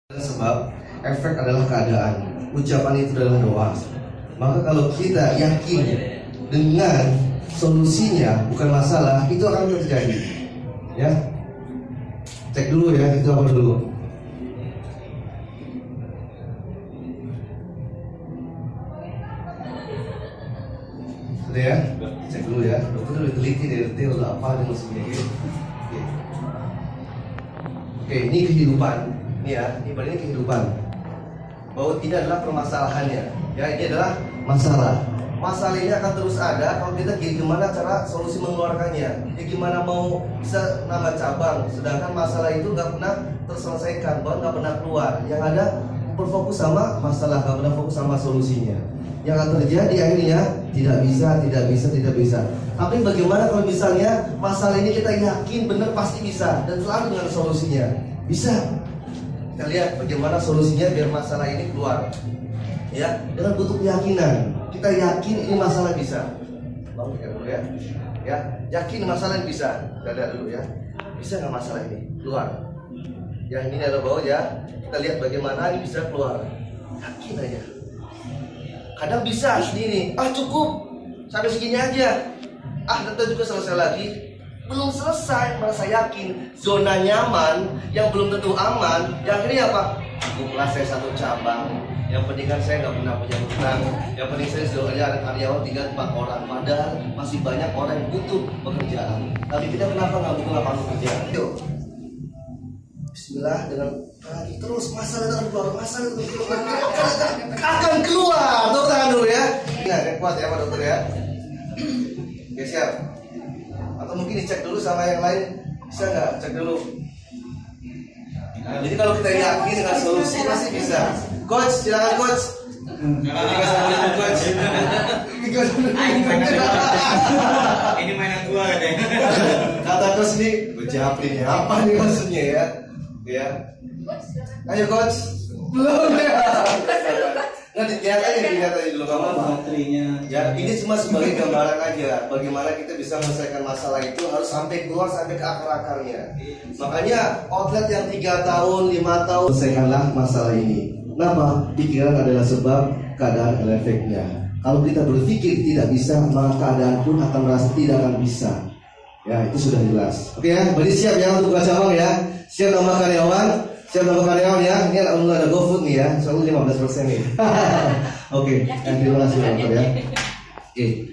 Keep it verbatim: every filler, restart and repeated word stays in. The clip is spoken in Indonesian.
Sebab efek adalah keadaan, ucapan itu adalah doa. Maka kalau kita yakin dengan solusinya bukan masalah, itu akan terjadi. Ya, cek dulu ya, itu apa dulu? Sudah ya, cek dulu ya. Dokter udah teliti dari detail udah apa yang maksudnya. Oke, Oke ini kehidupan. Ini ya, ini berarti kehidupan. Bahwa ini adalah permasalahannya. Ya, ini adalah masalah. Masalah ini akan terus ada kalau kita gimana cara solusi mengeluarkannya. Ya gimana mau bisa nambah cabang, sedangkan masalah itu nggak pernah terselesaikan, bahkan nggak pernah keluar. Yang ada berfokus sama masalah, nggak pernah fokus sama solusinya. Yang akan terjadi akhirnya tidak bisa, tidak bisa, tidak bisa. Tapi bagaimana kalau misalnya masalah ini kita yakin benar pasti bisa dan selalu dengan solusinya? Bisa. Kita lihat bagaimana solusinya biar masalah ini keluar. Ya, dengan butuh keyakinan. Kita yakin ini masalah bisa. Bangun ya dulu ya. Ya, yakin masalah ini bisa. Dada dulu ya. Bisa nggak masalah ini keluar? Yang ini adalah bawah ya. Kita lihat bagaimana ini bisa keluar. Yakin aja. Kadang bisa segini. Ah cukup. Sampai segini aja. Ah nanti juga selesai lagi. Belum selesai, merasa yakin zona nyaman yang belum tentu aman. Yang ini apa? Cukuplah saya satu cabang. Yang penting kan saya nggak pernah punya hutang. Yang penting saya sudah ada karyawan tinggal empat orang. Padahal masih banyak orang yang butuh pekerjaan. Tapi kita kenapa nggak butuh lapangan pekerjaan? Yuk, Bismillah dengan lagi terus masalah dengan keluar masalah itu keluar akan keluar. Dokter tahan dulu ya. Nah, yang kuat ya Pak Dokter ya. Oke siap. Atau mungkin dicek dulu sama yang lain, bisa nggak cek dulu. Nah, jadi kalau kita yakin dengan solusi pasti bisa. Coach, silakan coach. Ketika saya coach. Ini mainan gua katanya. Kata coach nih, gue japri nih. Apa nih maksudnya ya? Ya. Ayo coach. Belum ya. Nah, dilihat aja, dilihat aja dulu kamu baterainya. Ya, ini cuma sebagai gambaran aja. Bagaimana kita bisa menyelesaikan masalah itu harus sampai keluar sampai ke akar-akarnya. Makanya outlet yang tiga tahun, lima tahun selesaikanlah masalah ini. Kenapa? Pikiran adalah sebab, keadaan adalah efeknya. Kalau kita berpikir tidak bisa, maka keadaan pun akan merasa tidak akan bisa. Ya, itu sudah jelas. Oke ya, berarti siap ya untuk buka cabang ya. Siap nambah karyawan. Siap nambah karyawan ya. Ini alhamdulillah ada GoFood nih ya. Soalnya lima belas persen nih. Oke, terima kasih dokter ya. Oke.